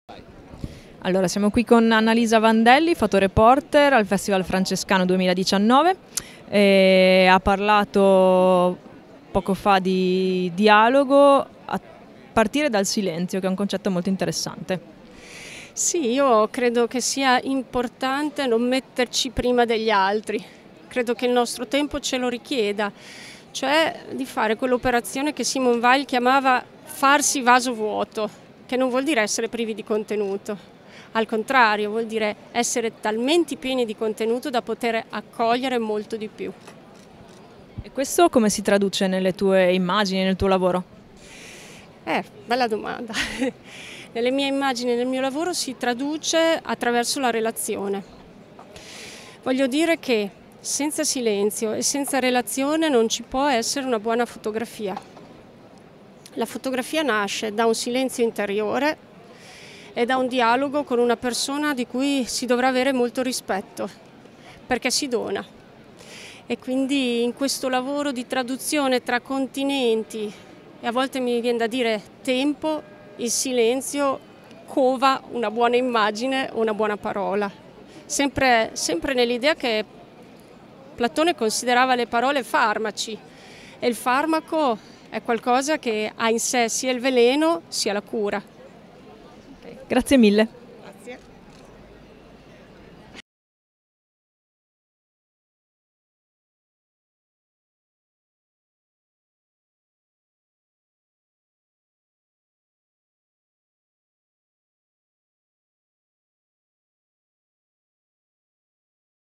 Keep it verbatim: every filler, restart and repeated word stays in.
Allora, siamo qui con Annalisa Vandelli, fotoreporter al Festival Francescano duemiladiciannove. E ha parlato poco fa di dialogo a partire dal silenzio, che è un concetto molto interessante. Sì, io credo che sia importante non metterci prima degli altri. Credo che il nostro tempo ce lo richieda, cioè di fare quell'operazione che Simone Weil chiamava farsi vaso vuoto, che non vuol dire essere privi di contenuto. Al contrario, vuol dire essere talmente pieni di contenuto da poter accogliere molto di più. E questo come si traduce nelle tue immagini, nel tuo lavoro? Eh, bella domanda. Nelle mie immagini, nel mio lavoro si traduce attraverso la relazione. Voglio dire che senza silenzio e senza relazione non ci può essere una buona fotografia. La fotografia nasce da un silenzio interiore e da un dialogo con una persona di cui si dovrà avere molto rispetto, perché si dona. E quindi in questo lavoro di traduzione tra continenti, e a volte mi viene da dire tempo, il silenzio cova una buona immagine o una buona parola. Sempre, sempre nell'idea che Platone considerava le parole farmaci, e il farmaco è qualcosa che ha in sé sia il veleno sia la cura. Grazie mille.